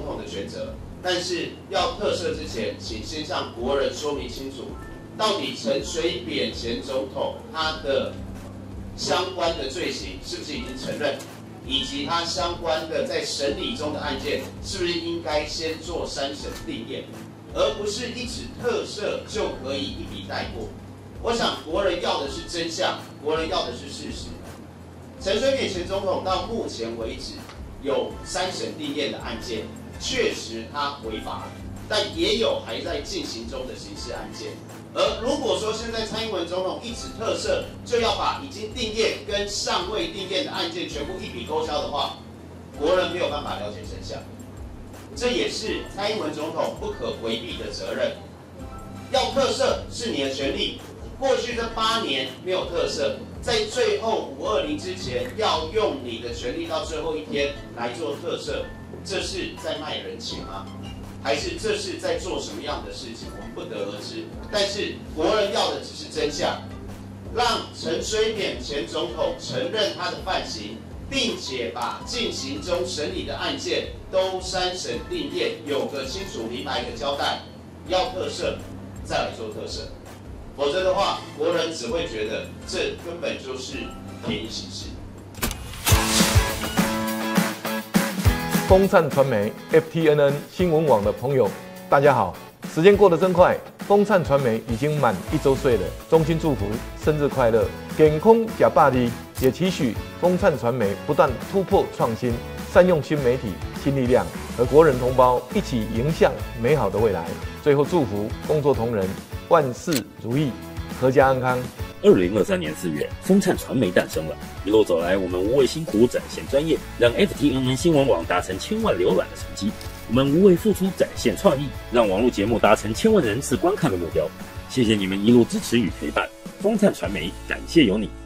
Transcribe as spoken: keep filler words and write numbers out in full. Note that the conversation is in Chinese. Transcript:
总统的权责，但是要特赦之前，请先向国人说明清楚，到底陈水扁前总统他的相关的罪行是不是已经承认，以及他相关的在审理中的案件是不是应该先做三审定验，而不是一纸特赦就可以一笔带过。我想国人要的是真相，国人要的是事实。陈水扁前总统到目前为止有三审定验的案件，确实他违法了，但也有还在进行中的刑事案件。而如果说现在蔡英文总统一纸特赦就要把已经定验跟尚未定验的案件全部一笔勾销的话，国人没有办法了解真相。这也是蔡英文总统不可回避的责任。要特赦是你的权利，过去这八年没有特赦，在最后五二零之前要用你的权利到最后一天来做特赦，这是在卖人情吗？还是这是在做什么样的事情？我们不得而知。但是国人要的只是真相，让陈水扁前总统承认他的犯行，并且把进行中审理的案件都三审定验，有个清楚明白的交代。要特赦，再来做特赦，否则的话，国人只会觉得这根本就是便宜行事。 风灿传媒 F T N N 新闻网的朋友，大家好！时间过得真快，风灿传媒已经满一周岁了。衷心祝福生日快乐，健康假霸力，也期许风灿传媒不断突破创新，善用新媒体、新力量，和国人同胞一起迎向美好的未来。最后祝福工作同仁万事如意，阖家安康。 二零二三年四月，风灿传媒诞生了。一路走来，我们无畏辛苦，展现专业，让 F T N N 新闻网达成千万浏览的成绩。我们无畏付出，展现创意，让网络节目达成千万人次观看的目标。谢谢你们一路支持与陪伴，风灿传媒感谢有你。